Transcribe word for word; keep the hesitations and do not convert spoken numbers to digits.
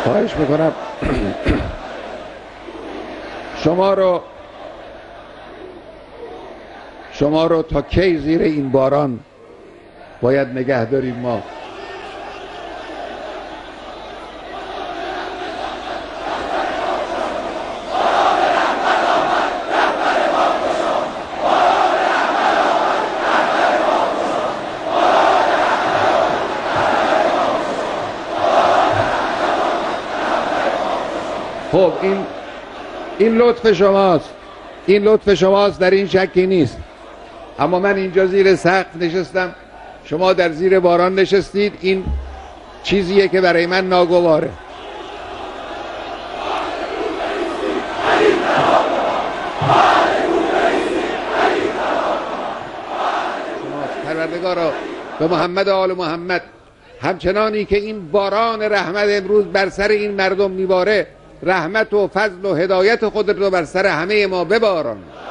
خواهش میکنم شما رو شما رو تا کی زیر این باران باید نگه داریم ما؟ خب این این لطف شماست، این لطف شماست، در این شکی نیست. اما من اینجا زیر سقف نشستم، شما در زیر باران نشستید. این چیزیه که برای من ناگواره. پروردگارا به محمد و آل محمد، همچنانی که این باران رحمت امروز بر سر این مردم میباره، رحمت و فضل و هدایت خودت رو بر سر همه ما بباران.